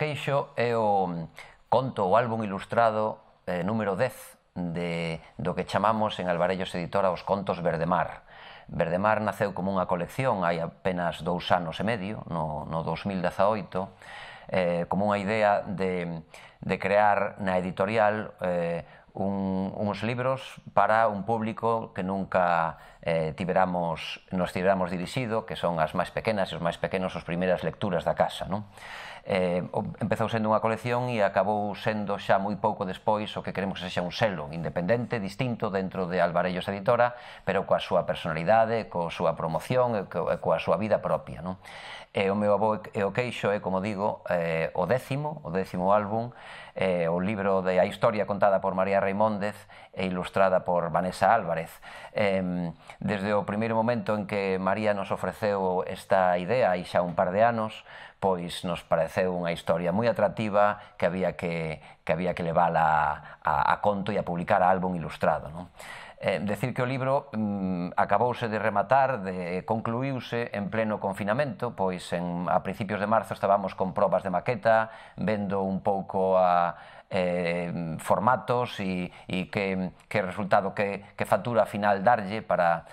Queixo é o conto, o álbum ilustrado número 10 do que chamamos en Alvarellos Editora os contos Verdemar. Verdemar naceu como unha colección hai apenas 2 anos e medio, no 2018, como unha idea de crear na editorial uns libros para un público que nunca nos tiveramos dirixido, que son as máis pequenas e os máis pequenos as primeiras lecturas da casa. Empezou sendo unha colección e acabou sendo xa moi pouco despois o que queremos que sexa un selo independente, distinto dentro de Alvarellos Editora, pero coa súa personalidade, coa súa promoción e coa súa vida propia. O meu avó e o Queixo é, como digo, o décimo álbum, o libro de a historia contada por María Reimóndez e ilustrada por Vanessa Álvarez. Desde o primeiro momento en que María nos ofreceu esta idea, hai xa un par de anos, pois nos pareceu unha historia moi atractiva que había que levala a conto e a publicar a álbum ilustrado. Decir que o libro acabouse de rematar, concluíuse en pleno confinamento, pois a principios de marzo estábamos con probas de maqueta, vendo un pouco formatos e que resultado, que factura final darlle para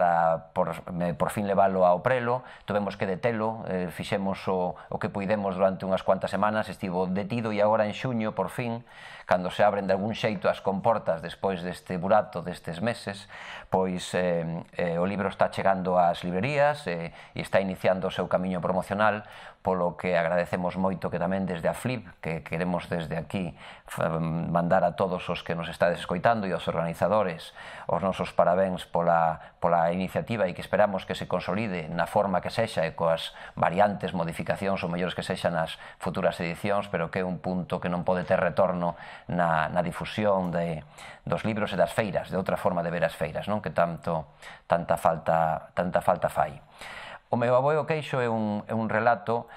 por fin leválo ao prelo. Tuvemos que detelo, fixemos o que puidemos durante unhas cuantas semanas, estivo detido e agora en xuño, por fin, cando se abren de algún xeito as comportas despois deste burato destes meses, pois o libro está chegando ás librerías e está iniciando o seu camiño promocional, polo que agradecemos moito que tamén desde a Flip, que queremos desde aquí mandar a todos os que nos estades escoitando e aos organizadores os nosos parabéns pola iniciativa e que esperamos que se consolide na forma que sexa e coas variantes, modificacións ou mellores que sexan nas futuras edicións, pero que é un punto que non pode ter retorno na difusión dos libros e das feiras, de outra forma de ver as feiras, que tanta falta fai. O meu avó e o Queixo é un relato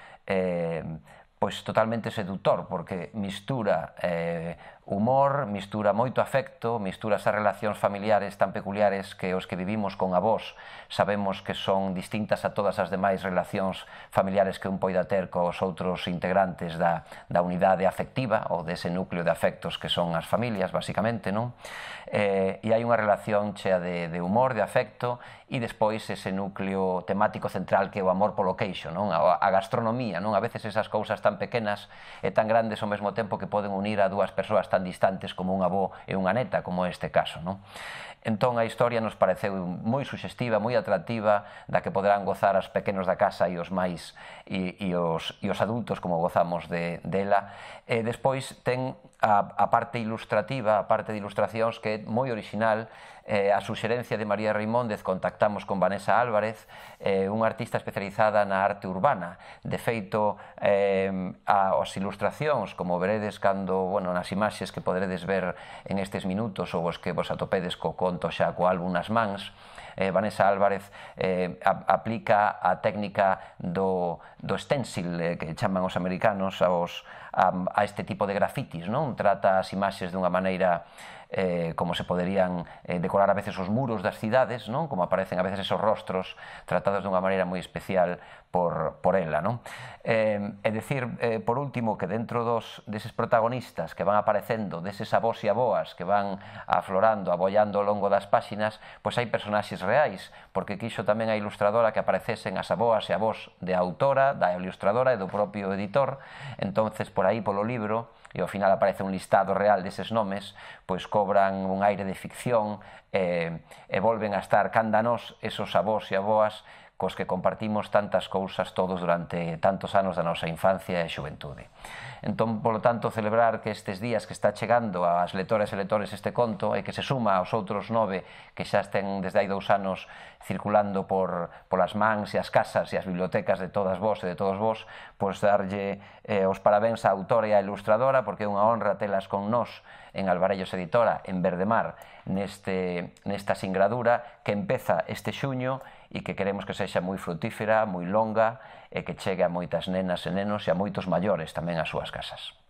pois totalmente seductor, porque mistura humor, mistura moito afecto, mistura esas relacións familiares tan peculiares que os que vivimos con avós sabemos que son distintas a todas as demais relacións familiares que un poida ter cos outros integrantes da unidade afectiva ou dese núcleo de afectos que son as familias, basicamente, e hai unha relación chea de humor, de afecto, e despois ese núcleo temático central que é o amor polo queixo, a gastronomía, a veces esas cousas tan pequenas e tan grandes ao mesmo tempo que poden unir a dúas persoas tan distantes como un avó e unha neta, como é este caso. Entón a historia nos pareceu moi suxestiva, moi atractiva, da que poderán gozar os pequenos da casa e os máis e os adultos como gozamos dela. Despois ten a parte ilustrativa, a parte de ilustracións que é moi original, a suxerencia de María Reimóndez. Contactamos con Vanessa Álvarez, unha artista especializada na arte urbana. De feito, as ilustracións, como veredes nas imaxes que poderedes ver en estes minutos ou os que vos atopedes co conto xa co álbum nas mans, Vanessa Álvarez aplica a técnica do stencil, que chaman os americanos a este tipo de grafitis. Trata as imaxes dunha maneira como se poderían decorar a veces os muros das cidades, como aparecen a veces esos rostros tratados dunha maneira moi especial por ela. É dicir, por último, que dentro deses protagonistas que van aparecendo, deses avós e avoas que van aflorando, abollando ao longo das páxinas, pois hai personaxes reais, porque quixo tamén a ilustradora que aparecesen as avoas e avós de autora, da ilustradora e do propio editor. Entonces, por aí, polo libro, e ao final aparece un listado real deses nomes, pois cobran un aire de ficción e volven a estar canda nós esos avós e avoas cos que compartimos tantas cousas todos durante tantos anos da nosa infancia e xuventude. Entón, polo tanto, celebrar que estes días que está chegando ás lectoras e lectores este conto e que se suma aos outros 9 que xa estén desde hai 2 anos circulando polas mans e as casas e as bibliotecas de todas vos e de todos vos, pois darlle os parabéns á autora e á ilustradora, porque é unha honra telas con nós en Alvarellos Editora, en Verdemar, nesta singradura que empeza este xuño e que queremos que sexa moi frutífera, moi longa e que chegue a moitas nenas e nenos e a moitos maiores tamén ás súas casas.